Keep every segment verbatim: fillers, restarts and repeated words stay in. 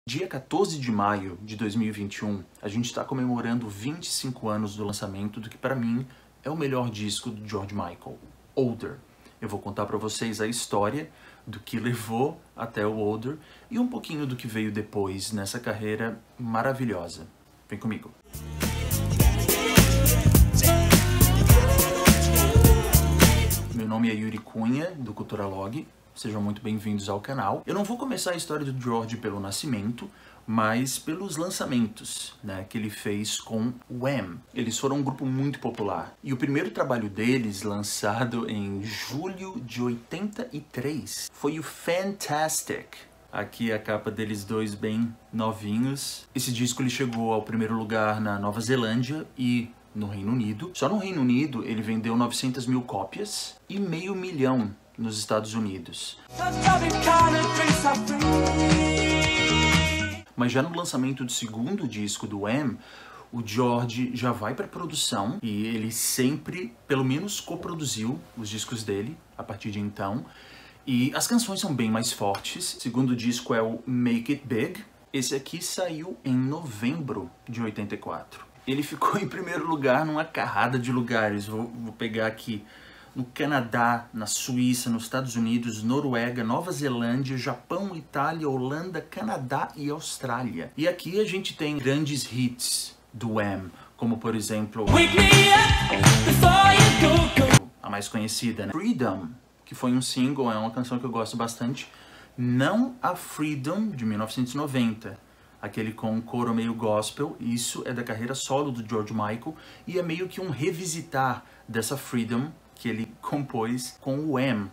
Dia quatorze de maio de dois mil e vinte e um, a gente está comemorando vinte e cinco anos do lançamento do que para mim é o melhor disco do George Michael, Older. Eu vou contar para vocês a história do que levou até o Older e um pouquinho do que veio depois nessa carreira maravilhosa. Vem comigo. Meu nome é Yuri Cunha, do Culturalog. Sejam muito bem-vindos ao canal. Eu não vou começar a história do George pelo nascimento, mas pelos lançamentos, né, que ele fez com o Wham. Eles foram um grupo muito popular. E o primeiro trabalho deles, lançado em julho de oitenta e três, foi o Fantastic. Aqui a capa deles dois bem novinhos. Esse disco ele chegou ao primeiro lugar na Nova Zelândia e no Reino Unido. Só no Reino Unido ele vendeu novecentas mil cópias e meio milhão nos Estados Unidos. Mas já no lançamento do segundo disco do Wham, o George já vai para produção e ele sempre, pelo menos, coproduziu os discos dele a partir de então. E as canções são bem mais fortes. O segundo disco é o Make It Big. Esse aqui saiu em novembro de oitenta e quatro. Ele ficou em primeiro lugar numa carrada de lugares. Vou, vou pegar aqui no Canadá, na Suíça, nos Estados Unidos, Noruega, Nova Zelândia, Japão, Itália, Holanda, Canadá e Austrália. E aqui a gente tem grandes hits do Wham, como por exemplo a mais conhecida, né? Freedom, que foi um single, é uma canção que eu gosto bastante. Não a Freedom de mil novecentos e noventa, aquele com um coro meio gospel. Isso é da carreira solo do George Michael e é meio que um revisitar dessa Freedom que ele compôs com o Wham.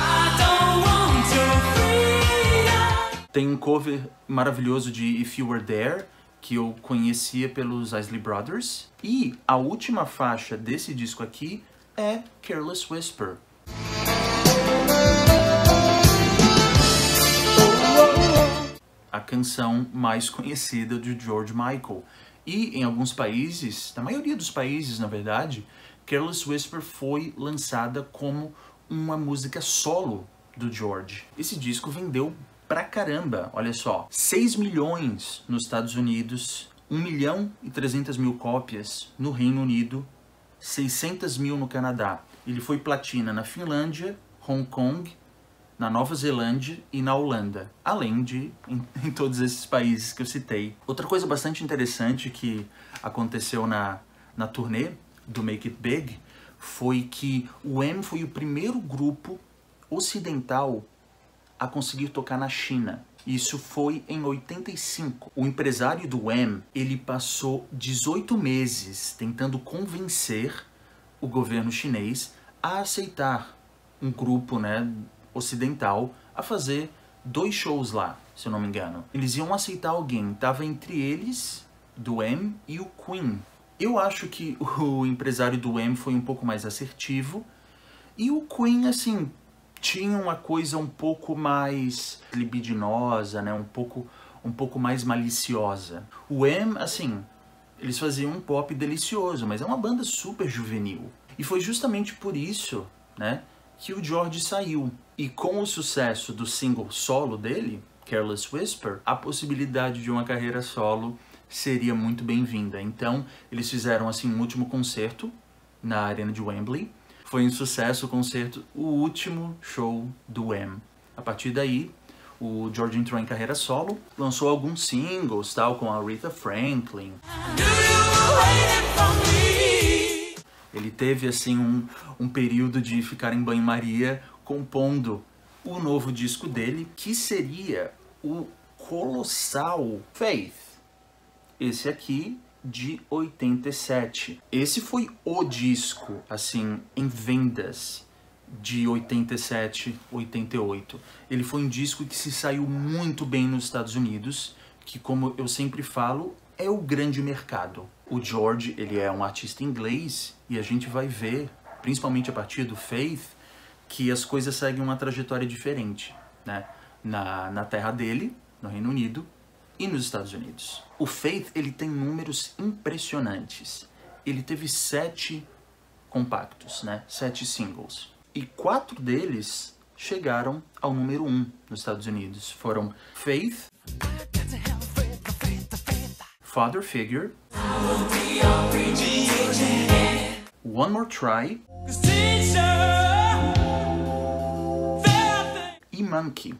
Tem um cover maravilhoso de If You Were There, que eu conhecia pelos Isley Brothers. E a última faixa desse disco aqui é Careless Whisper. A canção mais conhecida de George Michael. E em alguns países, na maioria dos países, na verdade, Careless Whisper foi lançada como uma música solo do George. Esse disco vendeu pra caramba, olha só. seis milhões nos Estados Unidos, um milhão e trezentas mil cópias no Reino Unido, seiscentas mil no Canadá. Ele foi platina na Finlândia, Hong Kong, na Nova Zelândia e na Holanda, além de em, em todos esses países que eu citei. Outra coisa bastante interessante que aconteceu na, na turnê do Make It Big foi que o Wham foi o primeiro grupo ocidental a conseguir tocar na China. Isso foi em oitenta e cinco. O empresário do Wham, ele passou dezoito meses tentando convencer o governo chinês a aceitar um grupo, né, ocidental a fazer dois shows lá, se eu não me engano. Eles iam aceitar alguém, tava entre eles, do Wham e o Queen. Eu acho que o empresário do Wham foi um pouco mais assertivo e o Queen, assim, tinha uma coisa um pouco mais libidinosa, né, um pouco, um pouco mais maliciosa. O Wham, assim, eles faziam um pop delicioso, mas é uma banda super juvenil. E foi justamente por isso, né, que o George saiu. E com o sucesso do single solo dele, Careless Whisper, a possibilidade de uma carreira solo seria muito bem-vinda. Então, eles fizeram assim um último concerto na Arena de Wembley. Foi um sucesso o concerto, o último show do Wham. A partir daí, o George entrou em carreira solo, lançou alguns singles, tal, com a Aretha Franklin. Ele teve assim um, um período de ficar em banho-maria compondo o novo disco dele, que seria o colossal Faith. Esse aqui de oitenta e sete. Esse foi o disco, assim, em vendas de oitenta e sete, oitenta e oito. Ele foi um disco que se saiu muito bem nos Estados Unidos, que, como eu sempre falo, é o grande mercado. O George, ele é um artista inglês e a gente vai ver, principalmente a partir do Faith, que as coisas seguem uma trajetória diferente, né? Na, na terra dele, no Reino Unido, e nos Estados Unidos. O Faith, ele tem números impressionantes. Ele teve sete compactos, né? Sete singles. E quatro deles chegaram ao número um nos Estados Unidos. Foram Faith, Father Figure, One More Try e Monkey.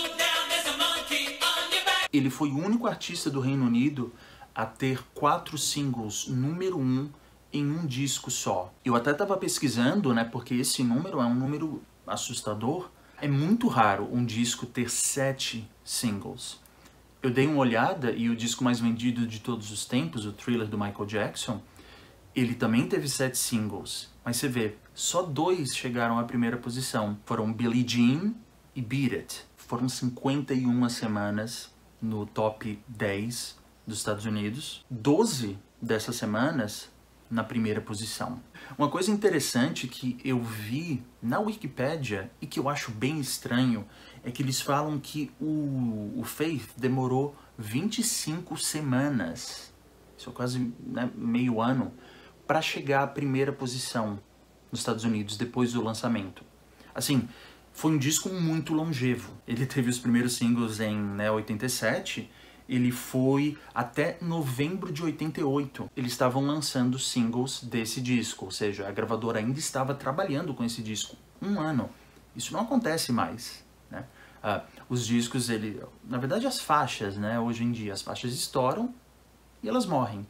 Ele foi o único artista do Reino Unido a ter quatro singles número um em um disco só. Eu até estava pesquisando, né, porque esse número é um número assustador. É muito raro um disco ter sete singles. Eu dei uma olhada e o disco mais vendido de todos os tempos, o Thriller do Michael Jackson, ele também teve sete singles. Mas você vê, só dois chegaram à primeira posição. Foram Billie Jean e Beat It. Foram cinquenta e uma semanas no top dez dos Estados Unidos. doze dessas semanas na primeira posição. Uma coisa interessante que eu vi na Wikipédia e que eu acho bem estranho é que eles falam que o, o Faith demorou vinte e cinco semanas, isso é quase, né, meio ano, para chegar à primeira posição nos Estados Unidos depois do lançamento. Assim, foi um disco muito longevo. Ele teve os primeiros singles em, né, oitenta e sete, ele foi até novembro de oitenta e oito. Eles estavam lançando singles desse disco, ou seja, a gravadora ainda estava trabalhando com esse disco um ano. Isso não acontece mais, né? Ah, os discos, ele, na verdade as faixas, né, hoje em dia, as faixas estouram e elas morrem.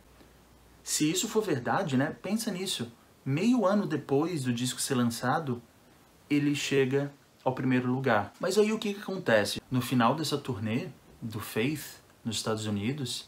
Se isso for verdade, né, pensa nisso. Meio ano depois do disco ser lançado, ele chega ao primeiro lugar. Mas aí o que que acontece? No final dessa turnê do Faith, nos Estados Unidos,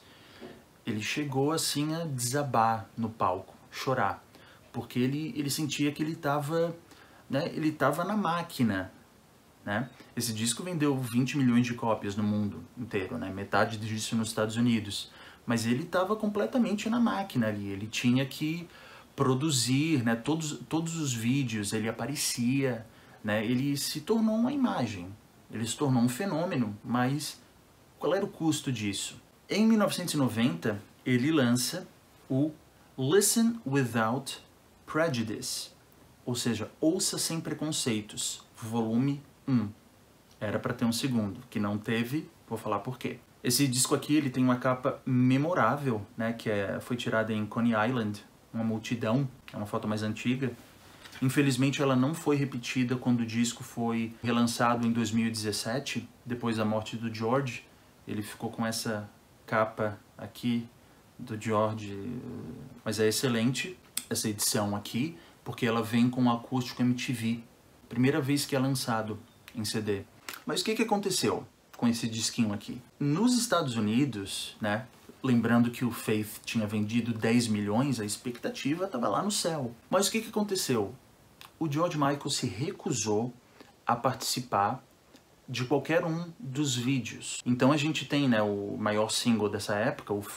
ele chegou assim a desabar no palco, chorar, porque ele, ele sentia que ele estava, né, ele estava na máquina, né? Esse disco vendeu vinte milhões de cópias no mundo inteiro, né? Metade disso nos Estados Unidos, mas ele estava completamente na máquina ali, ele tinha que produzir, né, todos, todos os vídeos, ele aparecia, né, ele se tornou uma imagem, ele se tornou um fenômeno, mas qual era o custo disso? Em mil novecentos e noventa, ele lança o Listen Without Prejudice, ou seja, Ouça Sem Preconceitos, volume um. Era para ter um segundo, que não teve, vou falar por quê. Esse disco aqui ele tem uma capa memorável, né, que é, foi tirada em Coney Island, uma multidão, é uma foto mais antiga. Infelizmente ela não foi repetida quando o disco foi relançado em dois mil e dezessete, depois da morte do George. Ele ficou com essa capa aqui do George, mas é excelente essa edição aqui, porque ela vem com o acústico M T V, primeira vez que é lançado em C D. Mas o que que aconteceu com esse disquinho aqui? Nos Estados Unidos, né, lembrando que o Faith tinha vendido dez milhões, a expectativa estava lá no céu. Mas o que que aconteceu? O George Michael se recusou a participar de qualquer um dos vídeos. Então a gente tem, né, o maior single dessa época, o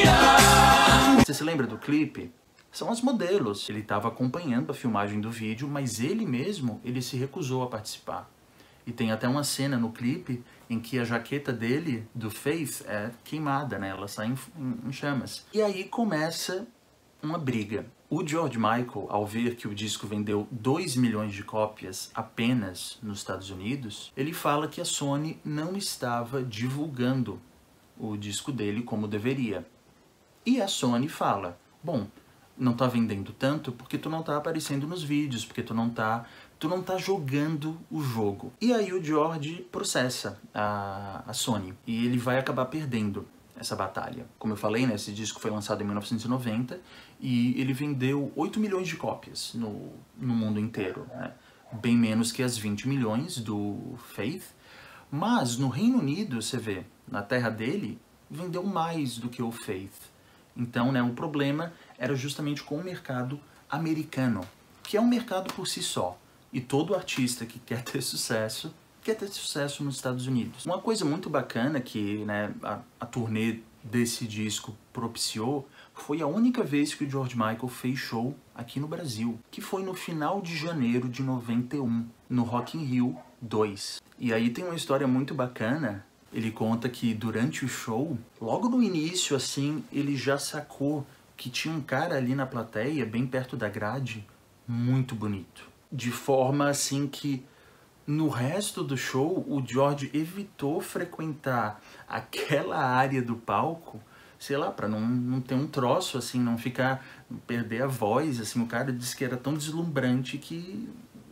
Freedom! Você se lembra do clipe? São as modelos. Ele estava acompanhando a filmagem do vídeo, mas ele mesmo, ele se recusou a participar. E tem até uma cena no clipe em que a jaqueta dele, do Faith, é queimada, né? Ela sai em, em, em chamas. E aí começa uma briga. O George Michael, ao ver que o disco vendeu dois milhões de cópias apenas nos Estados Unidos, ele fala que a Sony não estava divulgando o disco dele como deveria. E a Sony fala, bom, não tá vendendo tanto porque tu não tá aparecendo nos vídeos, porque tu não tá, tu não tá jogando o jogo. E aí o George processa a, a Sony e ele vai acabar perdendo essa batalha. Como eu falei, né, esse disco foi lançado em mil novecentos e noventa e ele vendeu oito milhões de cópias no, no mundo inteiro, né? Bem menos que as vinte milhões do Faith, mas no Reino Unido, você vê, na terra dele, vendeu mais do que o Faith. Então, né, o problema era justamente com o mercado americano, que é um mercado por si só, e todo artista que quer ter sucesso quer ter sucesso nos Estados Unidos. Uma coisa muito bacana que, né, a, a turnê desse disco propiciou foi a única vez que o George Michael fez show aqui no Brasil, que foi no final de janeiro de noventa e um, no Rock in Rio dois. E aí tem uma história muito bacana. Ele conta que durante o show, logo no início, assim, ele já sacou que tinha um cara ali na plateia, bem perto da grade, muito bonito. De forma, assim, que no resto do show, o George evitou frequentar aquela área do palco sei lá, pra não, não ter um troço, assim, não ficar, não perder a voz, assim. O cara disse que era tão deslumbrante que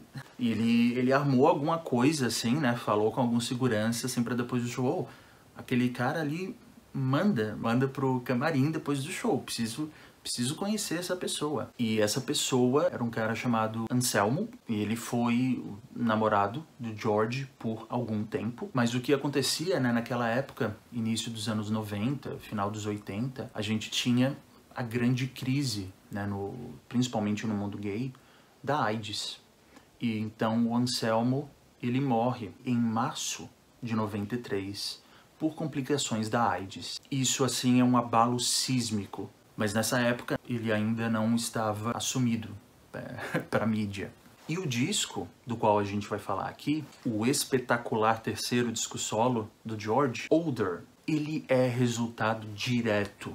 ele, ele armou alguma coisa, assim, né, falou com algum segurança, assim, pra depois do show, oh, aquele cara ali manda, manda pro camarim depois do show, preciso... Preciso conhecer essa pessoa. E essa pessoa era um cara chamado Anselmo, e ele foi o namorado do George por algum tempo. Mas o que acontecia, né, naquela época, início dos anos noventa, final dos oitenta, a gente tinha a grande crise, né, no, principalmente no mundo gay, da AIDS. E então o Anselmo, ele morre em março de noventa e três por complicações da AIDS. Isso, assim, é um abalo sísmico. Mas nessa época ele ainda não estava assumido para a mídia. E o disco do qual a gente vai falar aqui, o espetacular terceiro disco solo do George, Older, ele é resultado direto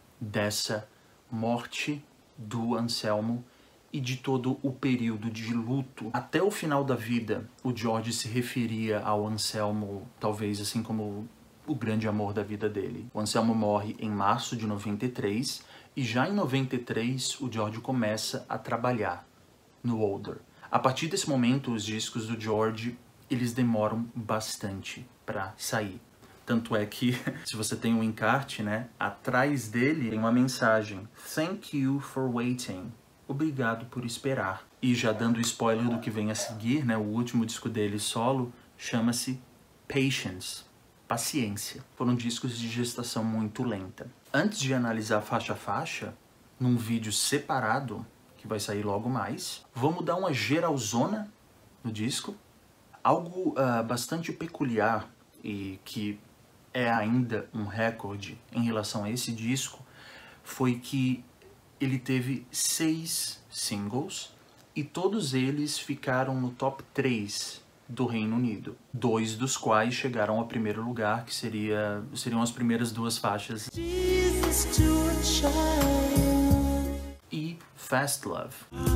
dessa morte do Anselmo e de todo o período de luto. Até o final da vida, o George se referia ao Anselmo, talvez assim como o grande amor da vida dele. O Anselmo morre em março de noventa e três e já em noventa e três o George começa a trabalhar no Older. A partir desse momento, os discos do George, eles demoram bastante para sair. Tanto é que, se você tem um encarte, né, atrás dele tem uma mensagem: Thank you for waiting. Obrigado por esperar. E já dando spoiler do que vem a seguir, né, o último disco dele solo chama-se Patience. Paciência. Foram discos de gestação muito lenta. Antes de analisar faixa a faixa, num vídeo separado, que vai sair logo mais, vamos dar uma geralzona no disco. Algo uh, bastante peculiar e que é ainda um recorde em relação a esse disco foi que ele teve seis singles e todos eles ficaram no top três do Reino Unido, dois dos quais chegaram ao primeiro lugar, que seria, seriam as primeiras duas faixas, e Fast Love.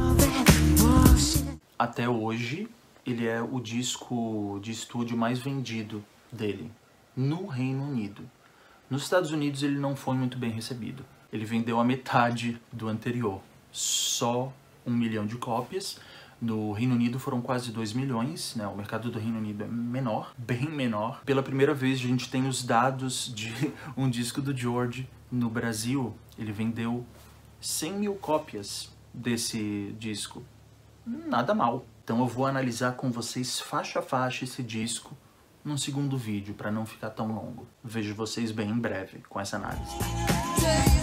Até hoje, ele é o disco de estúdio mais vendido dele, no Reino Unido. Nos Estados Unidos ele não foi muito bem recebido. Ele vendeu a metade do anterior, só um milhão de cópias. No Reino Unido foram quase dois milhões, né? O mercado do Reino Unido é menor, bem menor. Pela primeira vez a gente tem os dados de um disco do George no Brasil. Ele vendeu cem mil cópias desse disco. Nada mal. Então eu vou analisar com vocês faixa a faixa esse disco num segundo vídeo, para não ficar tão longo. Vejo vocês bem em breve com essa análise.